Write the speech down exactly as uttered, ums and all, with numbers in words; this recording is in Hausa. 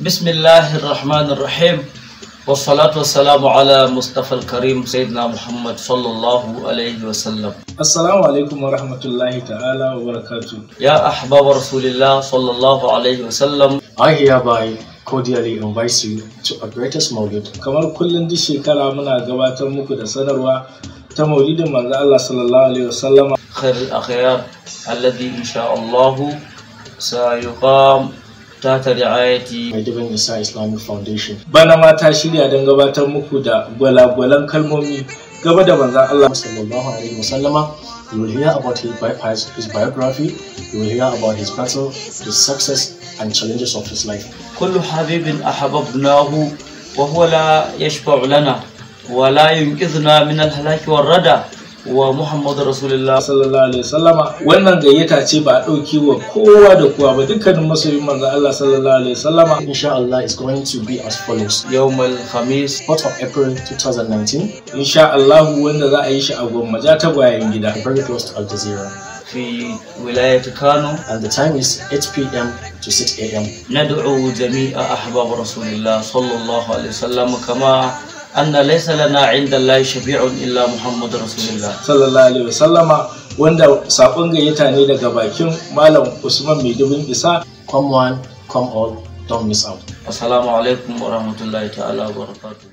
بسم الله الرحمن الرحيم والصلاة والسلام على مصطفى الكريم سيدنا محمد صلى الله عليه وسلم. السلام عليكم ورحمة الله تعالى وبركاته. يا أحباب رسول الله صلى الله عليه وسلم. I hereby cordially invite you to a greatest Maulid. Kamar kullum duk shekara muna gabatar muku da sanarwa ta Maulidin manzo Allah sallallahu alaihi wasallam. خير الأخيار الذي إن شاء الله سيقام تحت رعاية Divine Isa Islamic Foundation. Bana ma ta shirya don gabatar muku da gwalagwalan kalmomi gaba da manzon Allah sallallahu alaihi wasallama. You will hear about his, bi his biography. You will hear about his battle, his success, and challenges of his life. كل حبيب أحببناه وهو لا يشفع لنا ولا ينقذنا من الهلاك والردى ومحمد رسول الله sallallahu alaihi wasallama. Wannan gayyata ce ba a dauki wa kowa da kowa ba, dukkanin masoyin manzon Allah sallallahu alaihi wasallama. Inshallah is going to be as follows. يوم الخميس fourth of April twenty nineteen. Insha Allah wanda za a yi shi a Gwammaja ta Gwayen Gida, Very close to Al Jazeera. في ولاية كانو. And the time is eight p m to six a m ندعو جميع أحباب رسول الله صلى الله عليه وسلم كما أن ليس لنا عند الله شفيع إلا محمد رسول الله sallallahu alaihi wasallama, wanda sakon gayyata ne daga bakin Malam Usman Maidubin Isa. Come one, come all, don't miss out. السلام عليكم ورحمة الله تعالى وبركاته.